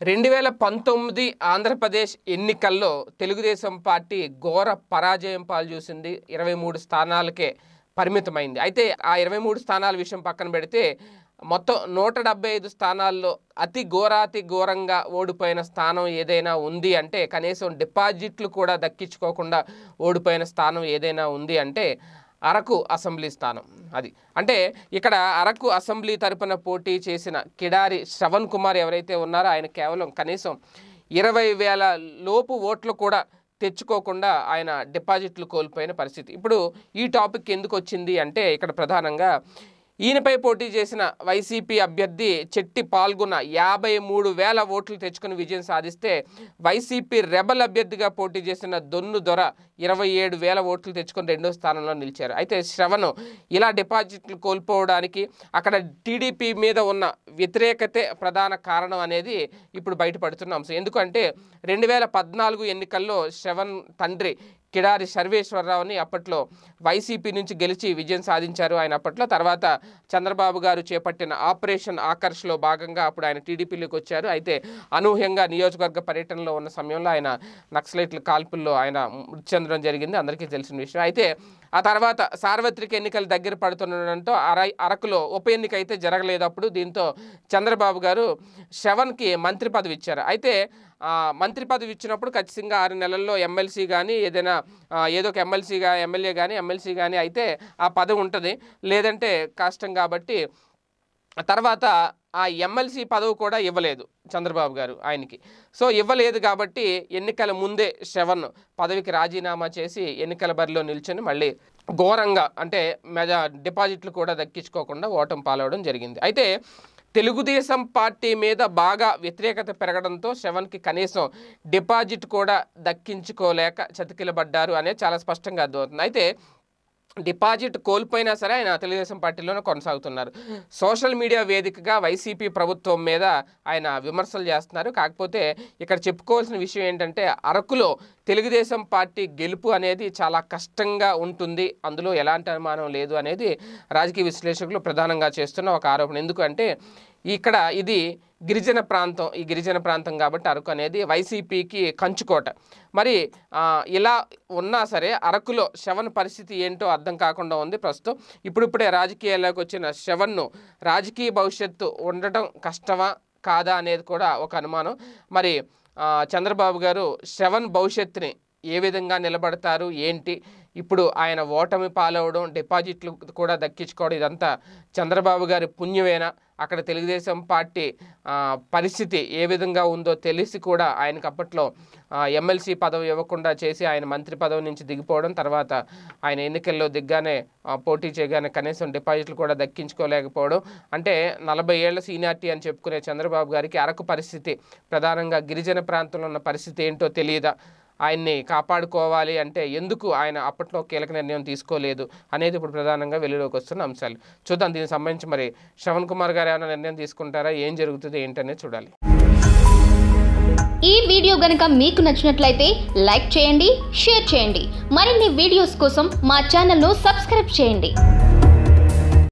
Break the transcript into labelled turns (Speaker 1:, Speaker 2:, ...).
Speaker 1: 2019 ఆంధ్రప్రదేశ్ ఎన్నికల్లో తెలుగుదేశం పార్టీ ఘోర పరాజయం పాలు చూసింది. 23 స్థానాలకే పరిమితమైంది. అయితే ఆ 23 స్థానాల విషయం పక్కన పెడితే మొత్తం 175 స్థానాల్లో అతి ఘోరంగా ఓడిపోయిన స్థానం ఏదైనా ఉంది అంటే, కనీసం డిపాజిట్లు కూడా దక్కించుకోకుండా ఓడిపోయిన స్థానం ఏదైనా ఉంది అంటే అరకు అసెంబ్లీ స్థానం. అది అంటే ఇక్కడ అరకు అసెంబ్లీ తరపున పోటీ చేసిన కిడారి శ్రవణ్ కుమార్ ఎవరైతే ఉన్నారో ఆయన కేవలం కనీసం 20,000 లోపు ఓట్లు కూడా తెచ్చుకోకుండా ఆయన డిపాజిట్లు కోల్పోయిన పరిస్థితి. ఇప్పుడు ఈ టాపిక్ ఎందుకు వచ్చింది అంటే, ఇక్కడ ప్రధానంగా ఈయనపై పోటీ చేసిన వైసీపీ అభ్యర్థి చెట్టి పాల్గొన్న 53,000 ఓట్లు తెచ్చుకుని విజయం సాధిస్తే, వైసీపీ రెబల్ అభ్యర్థిగా పోటీ చేసిన దొన్ను దొర 27,000 ఓట్లు తెచ్చుకొని రెండో స్థానంలో నిలిచారు. అయితే శ్రవణ్ ఇలా డిపాజిట్లు కోల్పోవడానికి అక్కడ టీడీపీ మీద ఉన్న వ్యతిరేకతే ప్రధాన కారణం అనేది ఇప్పుడు బయటపడుతున్న అంశం. ఎందుకంటే 2014 ఎన్నికల్లో శ్రవణ్ తండ్రి కిడారి సర్వేశ్వరరావుని అప్పట్లో వైసీపీ నుంచి గెలిచి విజయం సాధించారు ఆయన అప్పట్లో. తర్వాత చంద్రబాబు గారు చేపట్టిన ఆపరేషన్ ఆకర్ష్లో భాగంగా అప్పుడు ఆయన టీడీపీలోకి వచ్చారు. అయితే అనూహ్యంగా నియోజకవర్గ పర్యటనలో ఉన్న సమయంలో ఆయన నక్సలైట్ల కాల్పుల్లో ఆయన మృతి చెందడం జరిగింది, అందరికీ తెలిసిన విషయం. అయితే ఆ తర్వాత సార్వత్రిక ఎన్నికలు దగ్గర పడుతుండడంతో అరకులో ఉప ఎన్నిక అయితే జరగలేదు అప్పుడు. దీంతో చంద్రబాబు గారు శ్రవణ్కి మంత్రి పదవి ఇచ్చారు. అయితే మంత్రి పదవి ఇచ్చినప్పుడు ఖచ్చితంగా 6 నెలల్లో ఎమ్మెల్సీ కానీ ఏదైనా ఏదో ఒక ఎమ్మెల్యే కానీ అయితే ఆ పదవి ఉంటుంది, లేదంటే కష్టం. కాబట్టి తర్వాత ఆ ఎమ్మెల్సీ పదవి కూడా ఇవ్వలేదు చంద్రబాబు గారు ఆయనకి. సో ఇవ్వలేదు కాబట్టి ఎన్నికల ముందే శ్రవణ్ పదవికి రాజీనామా చేసి ఎన్నికల బరిలో నిల్చొని మళ్ళీ ఘోరంగా అంటే డిపాజిట్లు కూడా దక్కించుకోకుండా ఓటమి పాలవడం జరిగింది. అయితే తెలుగుదేశం పార్టీ మీద బాగా వ్యతిరేకత పెరగడంతో శ్రవణ్కి కనీసం డిపాజిట్ కూడా దక్కించుకోలేక చతికిలబడ్డారు అనేది చాలా స్పష్టంగా అర్థమవుతుంది. అయితే డిపాజిట్ కోల్పోయినా సరే ఆయన తెలుగుదేశం పార్టీలోనే కొనసాగుతున్నారు. సోషల్ మీడియా వేదికగా వైసీపీ ప్రభుత్వం మీద ఆయన విమర్శలు చేస్తున్నారు. కాకపోతే ఇక్కడ చెప్పుకోవాల్సిన విషయం ఏంటంటే, అరకులో తెలుగుదేశం పార్టీ గెలుపు అనేది చాలా కష్టంగా ఉంటుంది, అందులో ఎలాంటి అనుమానం లేదు అనేది రాజకీయ విశ్లేషకులు ప్రధానంగా చేస్తున్న ఒక ఆరోపణ. ఎందుకంటే ఇక్కడ ఇది గిరిజన ప్రాంతం, ఈ గిరిజన ప్రాంతం కాబట్టి అరకు అనేది వైసీపీకి కంచుకోట. మరి ఇలా ఉన్నా సరే అరకులో శ్రవణ్ పరిస్థితి ఏంటో అర్థం కాకుండా ఉంది ప్రస్తుతం. ఇప్పుడిప్పుడే రాజకీయాల్లోకి వచ్చిన శ్రవణ్ను రాజకీయ భవిష్యత్తు ఉండటం కష్టమా కాదా అనేది కూడా ఒక అనుమానం. మరి చంద్రబాబు గారు శ్రవణ్ భవిష్యత్తుని ఏ విధంగా నిలబడతారు ఏంటి, ఇప్పుడు ఆయన ఓటమి పాలవడం, డిపాజిట్లు కూడా దక్కించుకోవడం, ఇదంతా చంద్రబాబు గారి పుణ్యమేనా? అక్కడ తెలుగుదేశం పార్టీ పరిస్థితి ఏ విధంగా ఉందో తెలిసి కూడా ఆయనకు అప్పట్లో ఎమ్మెల్సీ పదవి ఇవ్వకుండా చేసి ఆయన మంత్రి పదవి నుంచి దిగిపోవడం, తర్వాత ఆయన ఎన్నికల్లో దిగ్గానే పోటీ చేయగానే కనీసం డిపాజిట్లు కూడా దక్కించుకోలేకపోవడం, అంటే 40 ఏళ్ల సీనియారిటీ అని చెప్పుకునే చంద్రబాబు గారికి అరకు పరిస్థితి, ప్రధానంగా గిరిజన ప్రాంతంలో ఉన్న పరిస్థితి ఏంటో తెలియదా? ఆయన్ని కాపాడుకోవాలి అంటే ఎందుకు ఆయన అప్పట్లో కీలక నిర్ణయం తీసుకోలేదు అనేది ఇప్పుడు ప్రధానంగా వెలుగులోకి వస్తున్న అంశాలు. చూద్దాం దీనికి సంబంధించి మరి శ్రవణ్ కుమార్ గారు ఏమైనా నిర్ణయం తీసుకుంటారా, ఏం జరుగుతుంది ఏంటనేది చూడాలి.
Speaker 2: ఈ వీడియో గనుక మీకు నచ్చినట్లయితే లైక్ చేయండి, షేర్ చేయండి. మరిన్ని వీడియోస్ కోసం మా ఛానల్ను సబ్స్క్రైబ్ చేయండి.